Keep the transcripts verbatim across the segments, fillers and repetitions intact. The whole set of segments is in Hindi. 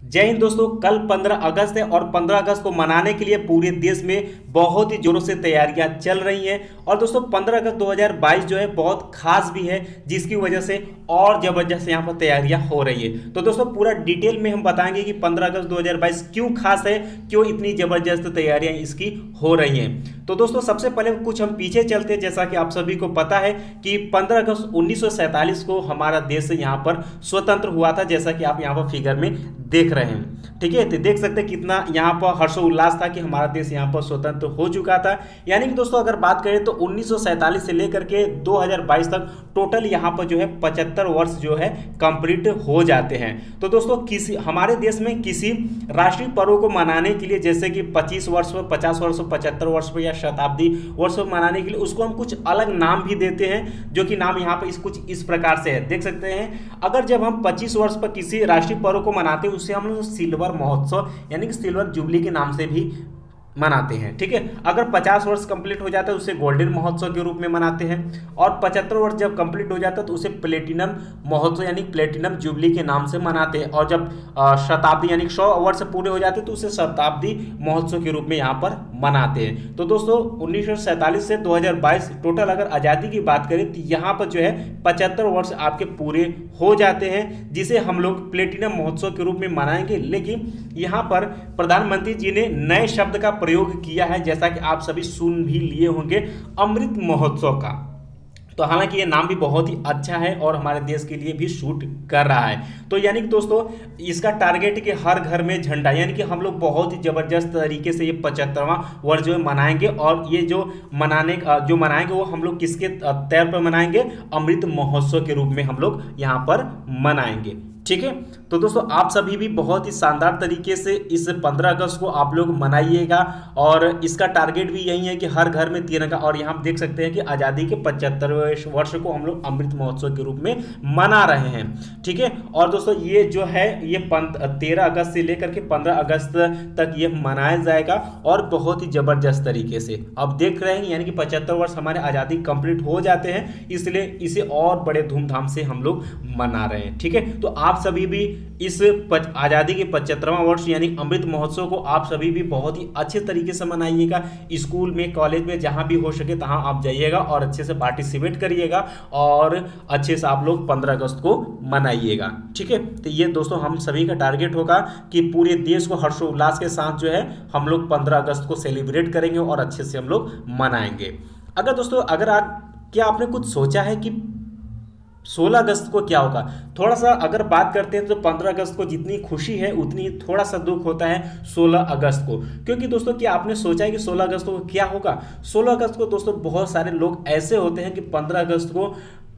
जय हिंद दोस्तों। कल पंद्रह अगस्त है और पंद्रह अगस्त को मनाने के लिए पूरे देश में बहुत ही जोरों से तैयारियां चल रही हैं। और दोस्तों पंद्रह अगस्त दो हज़ार बाईस जो है बहुत खास भी है, जिसकी वजह से और जबरदस्त यहाँ पर तैयारियां हो रही है। तो दोस्तों पूरा डिटेल में हम बताएंगे कि पंद्रह अगस्त दो हज़ार बाईस क्यों खास है, क्यों इतनी जबरदस्त तैयारियां इसकी हो रही हैं। तो दोस्तों सबसे पहले कुछ हम पीछे चलते हैं। जैसा कि आप सभी को पता है कि पंद्रह अगस्त उन्नीस सौ सैंतालीस को हमारा देश यहाँ पर स्वतंत्र हुआ था, जैसा कि आप यहाँ पर फिगर में देख रहे हैं। ठीक है, तो देख सकते हैं कितना यहाँ पर हर्षोल्लास था कि हमारा देश यहाँ पर स्वतंत्र हो चुका था। यानी कि दोस्तों अगर बात करें तो उन्नीस सौ सैंतालीस से लेकर के दो हज़ार बाईस तक टोटल यहाँ पर जो है पचहत्तर वर्ष जो है कंप्लीट हो जाते हैं। तो दोस्तों किसी हमारे देश में किसी राष्ट्रीय पर्व को मनाने के लिए, जैसे कि पच्चीस वर्ष पर, पचास वर्ष पर, पचहत्तर वर्ष पर या शताब्दी वर्ष पर मनाने के लिए उसको हम कुछ अलग नाम भी देते हैं, जो कि नाम यहाँ पर इस कुछ इस प्रकार से है। देख सकते हैं, अगर जब हम पच्चीस वर्ष पर किसी राष्ट्रीय पर्व को मनाते हैं उसे हम लोग सिल्वर महोत्सव यानी कि सिल्वर जुबली के नाम से भी मनाते हैं। ठीक है, अगर पचास वर्ष कंप्लीट हो जाता है उसे गोल्डन महोत्सव के रूप में मनाते हैं, और पचहत्तर वर्ष जब कंप्लीट हो जाता है तो उसे प्लेटिनम महोत्सव यानी प्लेटिनम जुबली के नाम से मनाते हैं, और जब शताब्दी यानी सौ वर्ष पूरे हो जाते हैं तो उसे शताब्दी महोत्सव के रूप में यहाँ पर मनाते हैं। तो दोस्तों उन्नीस सौ सैंतालीस से दो हज़ार बाईस टोटल अगर आज़ादी की बात करें तो यहाँ पर जो है पचहत्तर वर्ष आपके पूरे हो जाते हैं, जिसे हम लोग प्लेटिनम महोत्सव के रूप में मनाएंगे। लेकिन यहाँ पर प्रधानमंत्री जी ने नए शब्द का प्रयोग किया है, जैसा कि आप सभी सुन भी लिए होंगे, अमृत महोत्सव का। तो हालांकि ये नाम भी बहुत ही अच्छा है और हमारे देश के लिए भी शूट कर रहा है। तो यानी कि दोस्तों इसका टारगेट कि हर घर में झंडा, यानी कि हम लोग बहुत ही जबरदस्त तरीके से ये पचहत्तरवां वर्ष जो है मनाएंगे। और ये जो मनाने जो मनाएंगे वो हम लोग किसके तौर पर मनाएंगे, अमृत महोत्सव के रूप में हम लोग यहाँ पर मनाएंगे। ठीक है, तो दोस्तों आप सभी भी बहुत ही शानदार तरीके से इस पंद्रह अगस्त को आप लोग मनाइएगा, और इसका टारगेट भी यही है कि हर घर में तिरंगा। और यहाँ देख सकते हैं कि आज़ादी के पचहत्तरवें वर्ष को हम लोग अमृत महोत्सव के रूप में मना रहे हैं। ठीक है, और दोस्तों ये जो है ये तेरह अगस्त से लेकर के पंद्रह अगस्त तक ये मनाया जाएगा, और बहुत ही जबरदस्त तरीके से। अब देख रहे हैं यानी कि पचहत्तर वर्ष हमारे आज़ादी कंप्लीट हो जाते हैं, इसलिए इसे और बड़े धूमधाम से हम लोग मना रहे हैं। ठीक है, तो आप सभी भी इस आज़ादी के पचहत्तरवां वर्ष यानी अमृत महोत्सव को आप सभी भी बहुत ही अच्छे तरीके से मनाइएगा। स्कूल में, कॉलेज में, जहां भी हो सके तहां आप जाइएगा और अच्छे से पार्टिसिपेट करिएगा, और अच्छे से आप लोग पंद्रह अगस्त को मनाइएगा। ठीक है, तो ये दोस्तों हम सभी का टारगेट होगा कि पूरे देश को हर्षोल्लास के साथ जो है हम लोग पंद्रह अगस्त को सेलिब्रेट करेंगे और अच्छे से हम लोग मनाएंगे। अगर दोस्तों अगर आप क्या आपने कुछ सोचा है कि सोलह अगस्त को क्या होगा? थोड़ा सा अगर बात करते हैं तो पंद्रह अगस्त को जितनी खुशी है उतनी थोड़ा सा दुख होता है सोलह अगस्त को, क्योंकि दोस्तों क्या आपने सोचा है कि सोलह अगस्त को क्या होगा? सोलह अगस्त को दोस्तों बहुत सारे लोग ऐसे होते हैं कि पंद्रह अगस्त को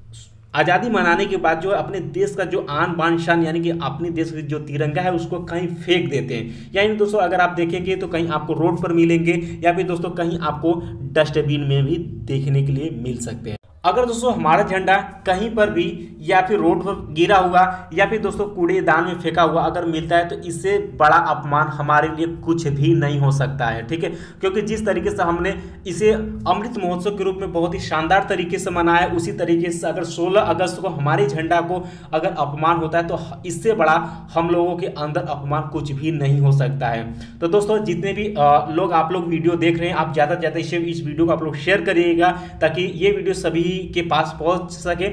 आज़ादी मनाने के बाद जो है अपने देश का जो आन बान शान यानी कि अपने देश का जो तिरंगा है उसको कहीं फेंक देते हैं। यानी दोस्तों अगर आप देखेंगे तो कहीं आपको रोड पर मिलेंगे, या फिर दोस्तों कहीं आपको डस्टबिन में भी देखने के लिए मिल सकते हैं। अगर दोस्तों हमारा झंडा कहीं पर भी या फिर रोड पर गिरा हुआ या फिर दोस्तों कूड़ेदान में फेंका हुआ अगर मिलता है तो इससे बड़ा अपमान हमारे लिए कुछ भी नहीं हो सकता है। ठीक है, क्योंकि जिस तरीके से हमने इसे अमृत महोत्सव के रूप में बहुत ही शानदार तरीके से मनाया, उसी तरीके से अगर सोलह अगस्त को हमारे झंडा को अगर अपमान होता है तो इससे बड़ा हम लोगों के अंदर अपमान कुछ भी नहीं हो सकता है। तो दोस्तों जितने भी लोग आप लोग वीडियो देख रहे हैं, आप ज़्यादा से ज़्यादा इसे इस वीडियो को आप लोग शेयर करिएगा, ताकि ये वीडियो सभी के पास पहुंच सके।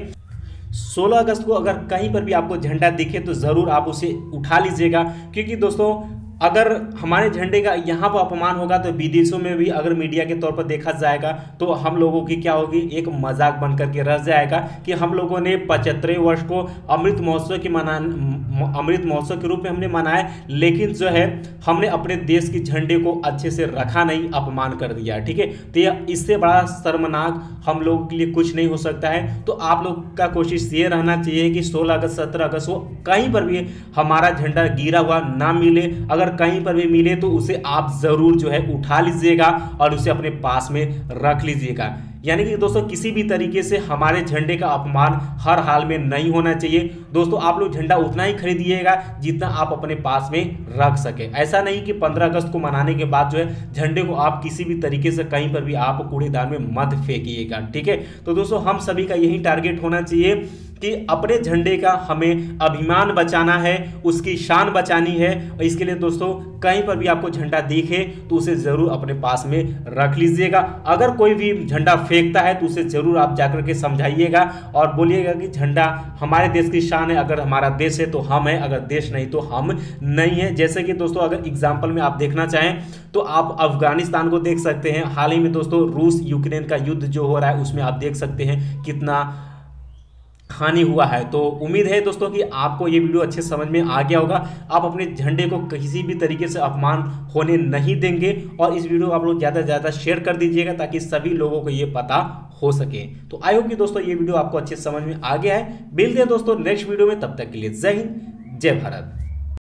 सोलह अगस्त को अगर कहीं पर भी आपको झंडा दिखे तो जरूर आप उसे उठा लीजिएगा, क्योंकि दोस्तों अगर हमारे झंडे का यहाँ पर अपमान होगा तो विदेशों में भी अगर मीडिया के तौर पर देखा जाएगा तो हम लोगों की क्या होगी, एक मजाक बन करके रह जाएगा कि हम लोगों ने पचहत्तरवें वर्ष को अमृत महोत्सव की मना अमृत महोत्सव के रूप में हमने मनाया, लेकिन जो है हमने अपने देश के झंडे को अच्छे से रखा नहीं, अपमान कर दिया। ठीक है, तो यह इससे बड़ा शर्मनाक हम लोगों के लिए कुछ नहीं हो सकता है। तो आप लोग का कोशिश ये रहना चाहिए कि सोलह अगस्त सत्रह अगस्त को कहीं पर भी हमारा झंडा गिरा हुआ ना मिले, अगर कहीं पर भी मिले तो उसे आप जरूर जो है उठा लीजिएगा और उसे अपने पास में रख लीजिएगा। यानी कि दोस्तों किसी भी तरीके से हमारे झंडे का अपमान हर हाल में नहीं होना चाहिए। दोस्तों आप लोग झंडा उतना ही खरीदिएगा जितना आप अपने पास में रख सके। ऐसा नहीं कि पंद्रह अगस्त को मनाने के बाद जो है झंडे को आप किसी भी तरीके से कहीं पर भी आप कूड़ेदान में मत फेंकिएगा। ठीक है, तो दोस्तों हम सभी का यही टारगेट होना चाहिए कि अपने झंडे का हमें अभिमान बचाना है, उसकी शान बचानी है। और इसके लिए दोस्तों कहीं पर भी आपको झंडा दिखे तो उसे जरूर अपने पास में रख लीजिएगा। अगर कोई भी झंडा फेंकता है तो उसे जरूर आप जाकर के समझाइएगा और बोलिएगा कि झंडा हमारे देश की शान है, अगर हमारा देश है तो हम है, अगर देश नहीं तो हम नहीं है। जैसे कि दोस्तों अगर एग्जाम्पल में आप देखना चाहें तो आप अफगानिस्तान को देख सकते हैं। हाल ही में दोस्तों रूस यूक्रेन का युद्ध जो हो रहा है उसमें आप देख सकते हैं कितना हानि हुआ है। तो उम्मीद है दोस्तों कि आपको ये वीडियो अच्छे समझ में आ गया होगा। आप अपने झंडे को किसी भी तरीके से अपमान होने नहीं देंगे और इस वीडियो को आप लोग ज़्यादा से ज़्यादा शेयर कर दीजिएगा ताकि सभी लोगों को ये पता हो सके। तो आई होप कि दोस्तों ये वीडियो आपको अच्छे समझ में आ गया है। मिलते हैं दोस्तों नेक्स्ट वीडियो में, तब तक के लिए जय हिंद जय भारत।